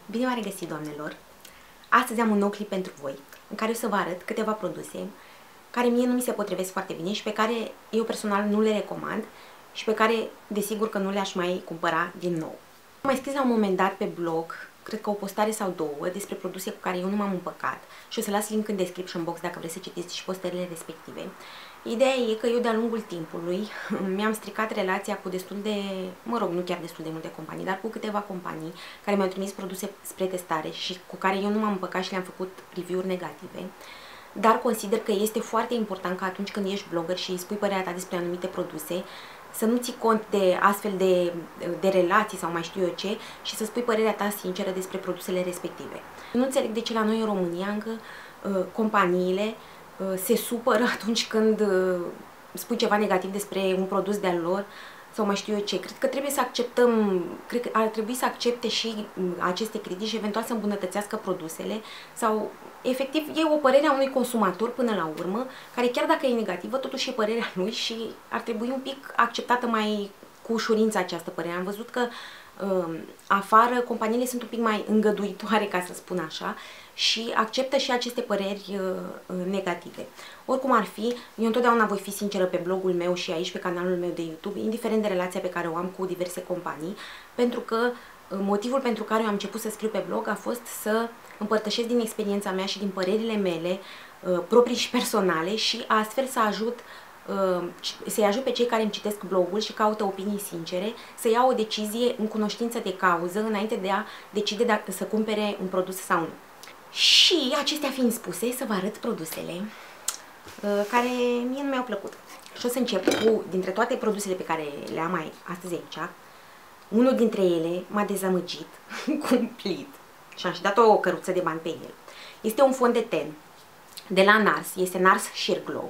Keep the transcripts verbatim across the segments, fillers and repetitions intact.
Bine v-am regăsit, doamnelor! Astăzi am un nou clip pentru voi, în care o să vă arăt câteva produse care mie nu mi se potrivesc foarte bine și pe care eu personal nu le recomand și pe care, desigur, că nu le-aș mai cumpăra din nou. Am mai scris la un moment dat pe blog, cred că o postare sau două, despre produse cu care eu nu m-am împăcat și o să las link în description box dacă vreți să citiți și postările respective. Ideea e că eu de-a lungul timpului mi-am stricat relația cu destul de, mă rog, nu chiar destul de multe companii, dar cu câteva companii care mi-au trimis produse spre testare și cu care eu nu m-am împăcat și le-am făcut review-uri negative. Dar consider că este foarte important că atunci când ești blogger și îi spui părerea ta despre anumite produse, să nu ții cont de astfel de, de relații sau mai știu eu ce și să spui părerea ta sinceră despre produsele respective. Nu înțeleg de ce la noi în România încă uh, companiile uh, se supără atunci când uh, spui ceva negativ despre un produs de-al lor sau mai știu eu ce. Cred că trebuie să acceptăm, cred că ar trebui să accepte și aceste critici și eventual să îmbunătățească produsele sau efectiv e o părere a unui consumator până la urmă, care chiar dacă e negativă, totuși e părerea lui și ar trebui un pic acceptată mai cu ușurință această părere. Am văzut că uh, afară companiile sunt un pic mai îngăduitoare, ca să spun așa, și acceptă și aceste păreri uh, negative. Oricum ar fi, eu întotdeauna voi fi sinceră pe blogul meu și aici pe canalul meu de YouTube, indiferent de relația pe care o am cu diverse companii, pentru că uh, motivul pentru care eu am început să scriu pe blog a fost să împărtășesc din experiența mea și din părerile mele uh, proprii și personale și astfel să ajut uh, să-i ajut pe cei care îmi citesc blogul și caută opinii sincere să iau o decizie în cunoștință de cauză înainte de a decide dacă să cumpere un produs sau nu. Și acestea fiind spuse, să vă arăt produsele uh, care mie nu mi-au plăcut. Și o să încep cu, dintre toate produsele pe care le am mai astăzi aici, unul dintre ele m-a dezamăgit cumplit și am și dat o căruță de bani pe el. Este un fond de ten de la NARS, este NARS Sheer Glow.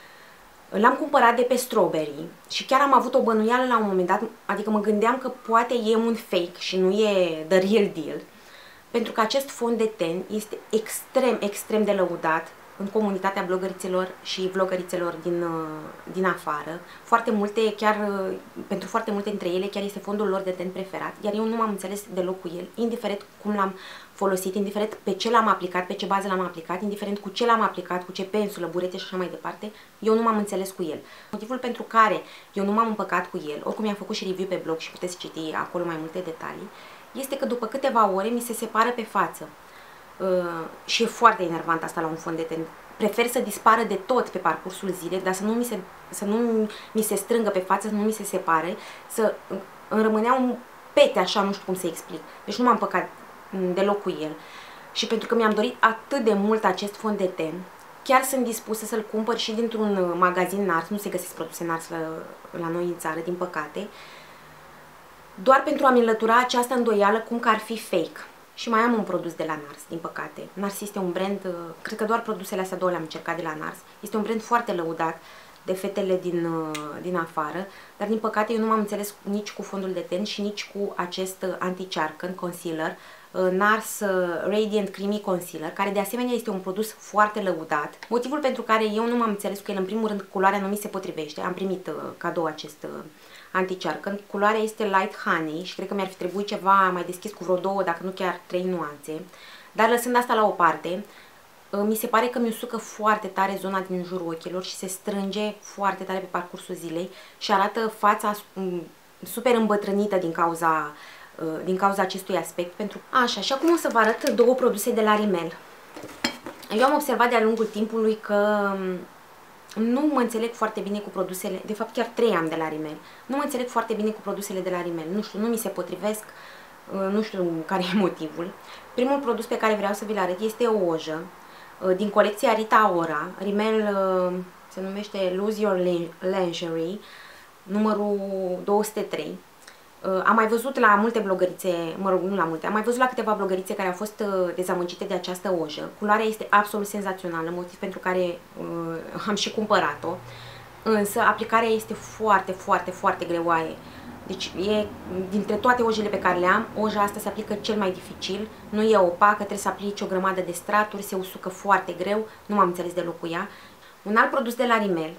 L-am cumpărat de pe Strawberry și chiar am avut o bănuială la un moment dat, adică mă gândeam că poate e un fake și nu e the real deal, pentru că acest fond de ten este extrem, extrem de lăudat în comunitatea blogărițelor și vlogărițelor din, din afară. Foarte multe, chiar pentru foarte multe dintre ele, chiar este fondul lor de ten preferat, iar eu nu m-am înțeles deloc cu el, indiferent cum l-am folosit, indiferent pe ce l-am aplicat, pe ce bază l-am aplicat, indiferent cu ce l-am aplicat, cu ce pensulă, burete și așa mai departe, eu nu m-am înțeles cu el. Motivul pentru care eu nu m-am împăcat cu el, oricum i-am făcut și review pe blog și puteți citi acolo mai multe detalii, este că după câteva ore mi se separă pe față. Uh, și e foarte enervant asta la un fond de ten. Prefer să dispară de tot pe parcursul zilei, dar să nu mi se, să nu mi se strângă pe față, să nu mi se separe, să îmi rămânea un pete așa, nu știu cum să explic. Deci nu m-am păcat deloc cu el. Și pentru că mi-am dorit atât de mult acest fond de ten, chiar sunt dispusă să-l cumpăr și dintr-un magazin NARS, nu se găsesc produse NARS la, la noi în țară, din păcate, doar pentru a-mi înlătura această îndoială cum că ar fi fake. Și mai am un produs de la NARS, din păcate. NARS este un brand, cred că doar produsele astea două le-am încercat de la NARS. Este un brand foarte lăudat de fetele din, din afară, dar din păcate eu nu m-am înțeles nici cu fondul de ten și nici cu acest anti-charcan concealer, NARS Radiant Creamy Concealer, care de asemenea este un produs foarte lăudat. Motivul pentru care eu nu m-am înțeles cu el, în primul rând, culoarea nu mi se potrivește. Am primit cadou acest anti-charcan. Culoarea este Light Honey și cred că mi-ar fi trebuit ceva mai deschis cu vreo două, dacă nu chiar trei nuanțe. Dar lăsând asta la o parte, mi se pare că mi usucă foarte tare zona din jurul ochilor și se strânge foarte tare pe parcursul zilei și arată fața super îmbătrânită din cauza, din cauza acestui aspect. Pentru... Așa, și acum o să vă arăt două produse de la Rimmel. Eu am observat de-a lungul timpului că nu mă înțeleg foarte bine cu produsele, de fapt chiar trei am de la Rimmel. Nu mă înțeleg foarte bine cu produsele de la Rimmel, nu știu, nu mi se potrivesc, nu știu care e motivul. Primul produs pe care vreau să vi-l arăt este o ojă din colecția Rita Ora. Rimmel se numește Lose Your Lingerie, numărul două sute trei. Am mai văzut la multe blogărițe, mă rog, nu la multe, am mai văzut la câteva blogărițe care au fost dezamăgite de această ojă. Culoarea este absolut senzațională, motiv pentru care uh, am și cumpărat-o. Însă aplicarea este foarte, foarte, foarte greoaie. Deci e, dintre toate ojele pe care le am, oja asta se aplică cel mai dificil, nu e opacă, trebuie să aplici o grămadă de straturi, se usucă foarte greu, nu m-am înțeles deloc cu ea. Un alt produs de la Rimmel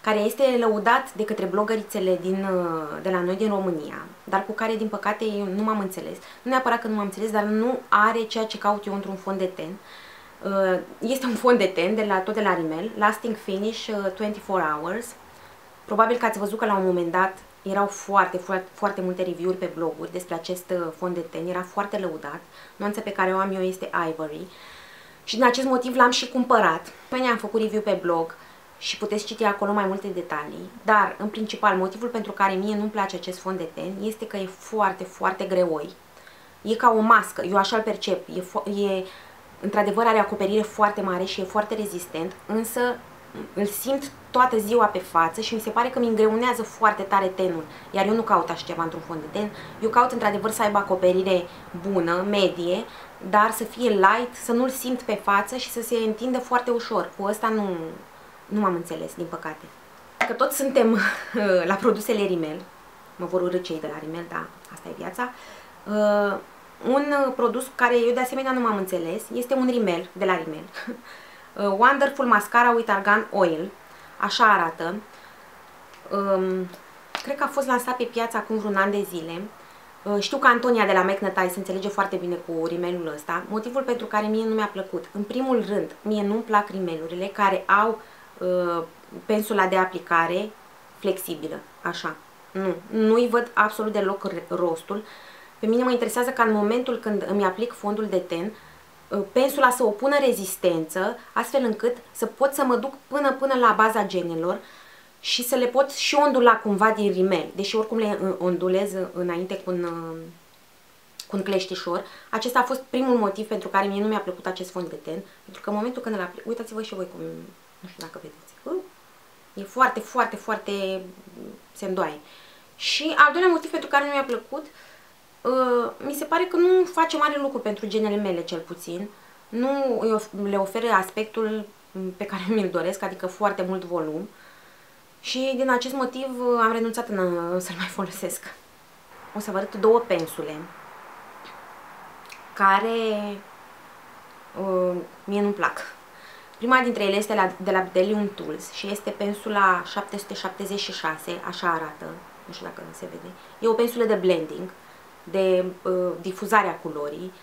care este lăudat de către blogărițele din, de la noi din România, dar cu care, din păcate, eu nu m-am înțeles. Nu neapărat că nu m-am înțeles, dar nu are ceea ce caut eu într-un fond de ten. Este un fond de ten, de la, tot de la Rimmel, Lasting Finish douăzeci și patru Hours. Probabil că ați văzut că la un moment dat erau foarte, foarte, foarte multe review-uri pe bloguri despre acest fond de ten, era foarte lăudat. Nuanța pe care o am eu este Ivory și din acest motiv l-am și cumpărat. Păi am făcut review pe blog și puteți citi acolo mai multe detalii, dar în principal motivul pentru care mie nu-mi place acest fond de ten este că e foarte, foarte greoi. E ca o mască, eu așa-l percep, e, e într-adevăr are acoperire foarte mare și e foarte rezistent, însă îl simt toată ziua pe față și mi se pare că mi îngreunează foarte tare tenul, iar eu nu caut așa ceva într-un fond de ten, eu caut într-adevăr să aibă acoperire bună, medie, dar să fie light, să nu-l simt pe față și să se întindă foarte ușor. Cu ăsta nu, nu m-am înțeles, din păcate. Dacă tot suntem la produsele Rimmel, mă vor urâ cei de la Rimmel, da, asta e viața, uh, un produs cu care eu de asemenea nu m-am înțeles este un Rimmel, de la Rimmel. Uh, Wonderful Mascara with Argan Oil, așa arată. Um, cred că a fost lansat pe piață acum vreun an de zile. Uh, știu că Antonia de la Magnetite se înțelege foarte bine cu rimelul ăsta. Motivul pentru care mie nu mi-a plăcut, în primul rând, mie nu-mi plac rimelurile care au uh, pensula de aplicare flexibilă, așa. Nu, nu-i văd absolut deloc rostul. Pe mine mă interesează ca în momentul când îmi aplic fondul de ten, pensula să opună rezistență, astfel încât să pot să mă duc până până la baza genelor și să le pot și ondula cumva din rimel, deși oricum le ondulez înainte cu un, cu un cleștișor. Acesta a fost primul motiv pentru care mie nu mi-a plăcut acest fond de ten, pentru că în momentul când îl aplic, uitați-vă și voi cum, nu știu dacă vedeți, uh, e foarte, foarte, foarte, se îndoaie. Și al doilea motiv pentru care nu mi-a plăcut, Uh, mi se pare că nu face mare lucru pentru genele mele, cel puțin. Nu le oferă aspectul pe care mi-l doresc, adică foarte mult volum. Și din acest motiv am renunțat să-l mai folosesc. O să vă arăt două pensule care uh, mie nu-mi plac. Prima dintre ele este la, de la Bdellium Tools și este pensula șapte sute șaptezeci și șase, așa arată, nu știu dacă se vede. E o pensulă de blending, de uh, difuzarea culorii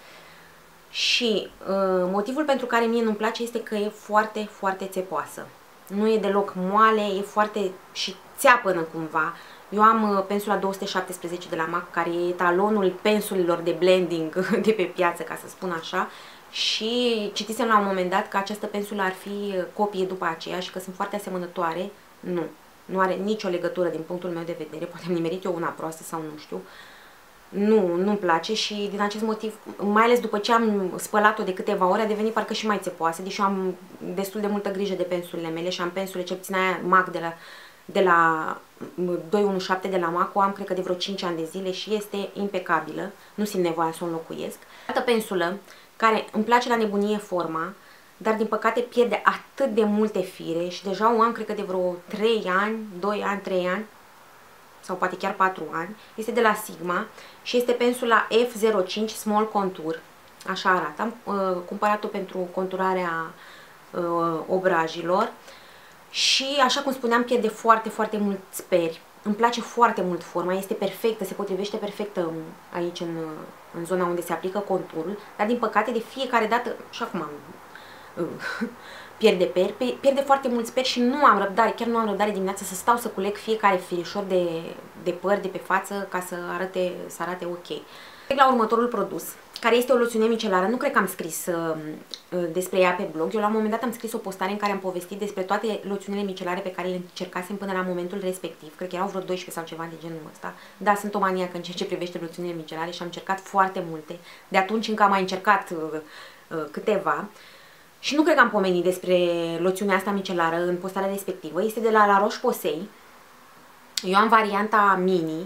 și uh, motivul pentru care mie nu-mi place este că e foarte, foarte țepoasă. Nu e deloc moale, e foarte și țeapănă cumva. Eu am uh, pensula două sute șaptesprezece de la MAC, care e etalonul pensulelor de blending de pe piață, ca să spun așa, și citisem la un moment dat că această pensulă ar fi copie după aceea și că sunt foarte asemănătoare. Nu, nu are nicio legătură din punctul meu de vedere, poate am nimerit eu una proastă sau nu știu. Nu, nu-mi place și din acest motiv, mai ales după ce am spălat-o de câteva ore, a devenit parcă și mai țepoasă, deși am destul de multă grijă de pensulele mele și am pensule, cel puțin aia MAC de la, de la doi unu șapte de la MAC, o am cred că de vreo cinci ani de zile și este impecabilă, nu simt nevoia să o înlocuiesc. Altă pensulă care îmi place la nebunie forma, dar din păcate pierde atât de multe fire și deja o am cred că de vreo trei ani, doi ani, trei ani, sau poate chiar patru ani, este de la Sigma și este pensula F zero cinci Small Contour, așa arată. Am uh, cumpărat-o pentru conturarea uh, obrajilor și, așa cum spuneam, pierde foarte, foarte mulți peri. Îmi place foarte mult forma, este perfectă, se potrivește perfectă aici în, în zona unde se aplică conturul, dar din păcate de fiecare dată, așa cum am... Uh, pierde peri, pierde foarte mulți peri și nu am răbdare, chiar nu am răbdare dimineața să stau să culeg fiecare firișor de, de păr de pe față ca să arate, să arate ok. Trec la următorul produs, care este o loțiune micelară. Nu cred că am scris uh, despre ea pe blog. Eu la un moment dat am scris o postare în care am povestit despre toate loțiunile micelare pe care le încercasem până la momentul respectiv. Cred că erau vreo doisprezece sau ceva de genul ăsta. Da, sunt o maniacă în ceea ce privește loțiunile micelare și am încercat foarte multe. De atunci încă am mai încercat uh, uh, câteva. Și nu cred că am pomenit despre loțiunea asta micelară în postarea respectivă. Este de la La Roche-Posay. Eu am varianta mini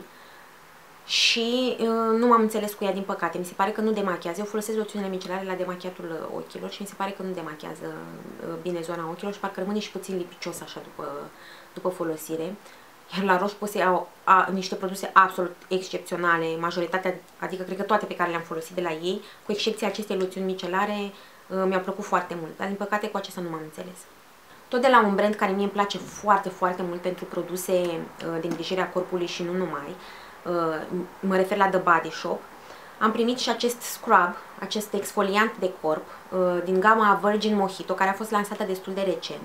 și uh, nu m-am înțeles cu ea, din păcate. Mi se pare că nu demachează. Eu folosesc loțiunile micelare la demachiatul ochilor și mi se pare că nu demachează uh, bine zona ochilor și parcă rămâne și puțin lipicios așa după, după folosire. Iar La Roche-Posay au a, niște produse absolut excepționale, majoritatea, adică cred că toate pe care le-am folosit de la ei, cu excepția acestei loțiuni micelare, mi-a plăcut foarte mult, dar din păcate cu acesta nu m-am înțeles. tot de la un brand care mie îmi place foarte, foarte mult pentru produse uh, de îngrijire a corpului și nu numai. Uh, mă refer la The Body Shop. Am primit și acest scrub, acest exfoliant de corp uh, din gama Virgin Mojito, care a fost lansată destul de recent.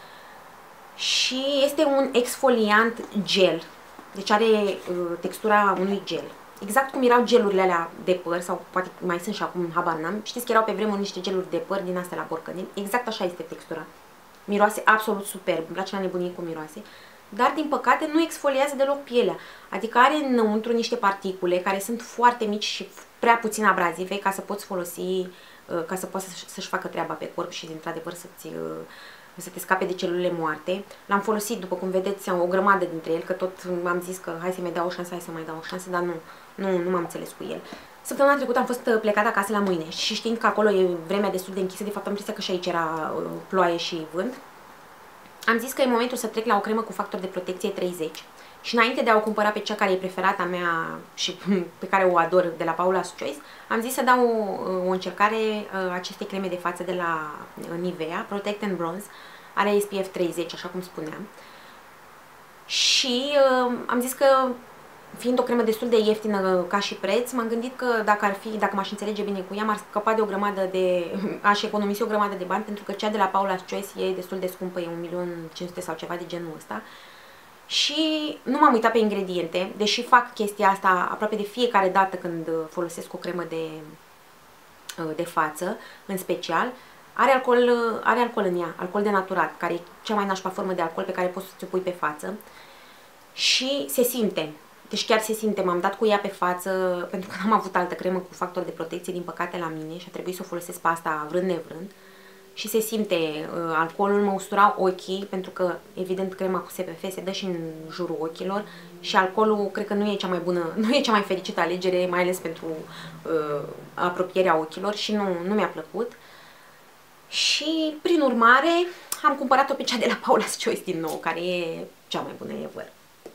Și este un exfoliant gel, deci are uh, textura unui gel. Exact cum erau gelurile alea de păr, sau poate mai sunt și acum, habar n-am. Știți că erau pe vremuri niște geluri de păr din astea la borcăni. Exact așa este textura. Miroase absolut superb, îmi place la nebunie cum miroase. Dar, din păcate, nu exfoliază deloc pielea. Adică are înăuntru niște particule care sunt foarte mici și prea puțin abrazive ca să poți folosi, ca să poți să-și facă treaba pe corp și, într-adevăr, să-ți... să te scape de celulele moarte. L-am folosit, după cum vedeți, o grămadă dintre el, că tot am zis că hai să mai dau o șansă, hai să mai dau o șansă, dar nu, nu, nu m-am înțeles cu el. Săptămâna trecută am fost plecată acasă la Mâine și știind că acolo e vremea destul de închisă, de fapt am impresia că și aici era ploaie și vânt, am zis că e momentul să trec la o cremă cu factor de protecție treizeci. Și înainte de a o cumpăra pe cea care e preferata mea și pe care o ador, de la Paula's Choice, am zis să dau o, o încercare acestei creme de față de la Nivea, Protect and Bronze. Are S P F treizeci, așa cum spuneam. Și uh, am zis că, fiind o cremă destul de ieftină ca și preț, m-am gândit că dacă ar fi, dacă m-aș înțelege bine cu ea, m-ar scăpa de o grămadă de... aș economisi o grămadă de bani, pentru că cea de la Paula's Choice e destul de scumpă, e un milion cinci sute sau ceva de genul ăsta. Și nu m-am uitat pe ingrediente, deși fac chestia asta aproape de fiecare dată când folosesc o cremă de, de față, în special. Are alcool, are alcool în ea, alcool denaturat, care e cea mai nașpa formă de alcool pe care poți să ți-o pui pe față. Și se simte, deci chiar se simte, m-am dat cu ea pe față, pentru că n-am avut altă cremă cu factor de protecție, din păcate, la mine și a trebuit să o folosesc pe asta vrând nevrând. Și se simte, uh, alcoolul mă ustura ochii, pentru că, evident, crema cu S P F se dă și în jurul ochilor și alcoolul, cred că nu e cea mai bună, nu e cea mai fericită alegere, mai ales pentru uh, apropierea ochilor și nu, nu mi-a plăcut. Și, prin urmare, am cumpărat-o pe cea de la Paula's Choice din nou, care e cea mai bună ever.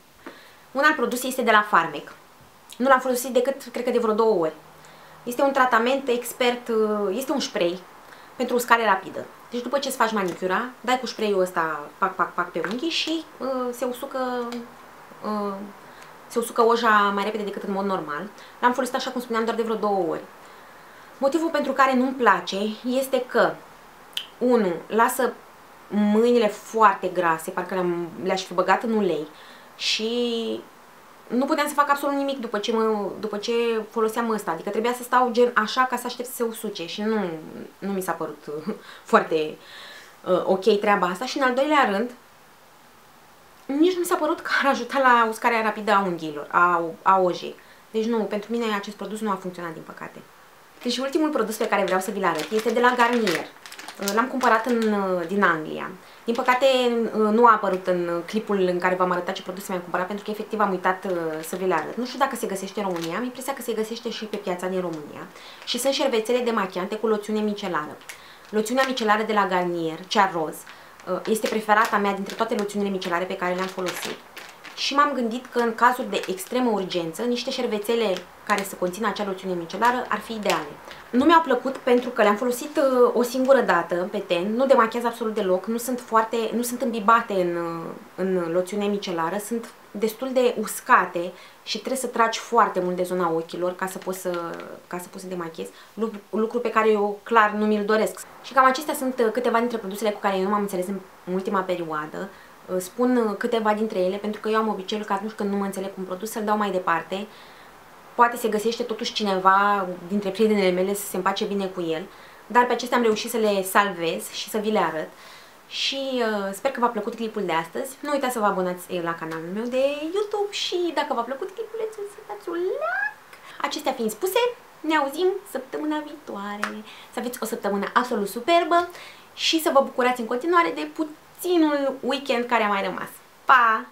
Un alt produs este de la Farmec. Nu l-am folosit decât, cred că de vreo două ori. Este un tratament expert, este un spray pentru uscare rapidă. Deci după ce îți faci manicura, dai cu spray-ul ăsta, pac, pac, pac, pe unghii și uh, se usucă uh, se usucă oja mai repede decât în mod normal. L-am folosit, așa cum spuneam, doar de vreo două ori. Motivul pentru care nu-mi place este că, unu, lasă mâinile foarte grase, parcă le-aș fi băgat în ulei și nu puteam să fac absolut nimic după ce, mă, după ce foloseam ăsta. Adică trebuia să stau gen așa ca să aștept să se usuce și nu, nu mi s-a părut uh, foarte uh, ok treaba asta. Și în al doilea rând, nici nu mi s-a părut că ar ajuta la uscarea rapidă a unghiilor, a, a ojei. Deci nu, pentru mine acest produs nu a funcționat, din păcate. Deci ultimul produs pe care vreau să vi-l arăt este de la Garnier. L-am cumpărat în, din Anglia. Din păcate nu a apărut în clipul în care v-am arătat ce produse mi-am cumpărat, pentru că efectiv am uitat să vi le arăt. Nu știu dacă se găsește în România, am impresia că se găsește și pe piața din România. Și sunt șervețele demachiante cu loțiune micelară. Loțiunea micelară de la Garnier, cea roz, este preferata mea dintre toate loțiunile micelare pe care le-am folosit. Și m-am gândit că în cazuri de extremă urgență, niște șervețele care să conțină acea loțiune micelară ar fi ideale. Nu mi-au plăcut pentru că le-am folosit uh, o singură dată pe ten, nu demachează absolut deloc, nu sunt foarte, nu sunt îmbibate în, uh, în loțiune micelară, sunt destul de uscate și trebuie să tragi foarte mult de zona ochilor ca să poți să, ca să, poți să demachezi, lucru, lucru pe care eu clar nu mi-l doresc. Și cam acestea sunt câteva dintre produsele cu care eu nu m-am înțeles în ultima perioadă. Spun câteva dintre ele pentru că eu am obiceiul că atunci când nu mă înțeleg un produs să-l dau mai departe. Poate se găsește totuși cineva dintre prietenele mele să se împace bine cu el, dar pe acestea am reușit să le salvez și să vi le arăt. Și uh, sper că v-a plăcut clipul de astăzi. Nu uitați să vă abonați la canalul meu de YouTube și dacă v-a plăcut clipul, să dați un like. Acestea fiind spuse, ne auzim săptămâna viitoare. Să aveți o săptămână absolut superbă și să vă bucurați în continuare de puținul weekend care a mai rămas. Pa!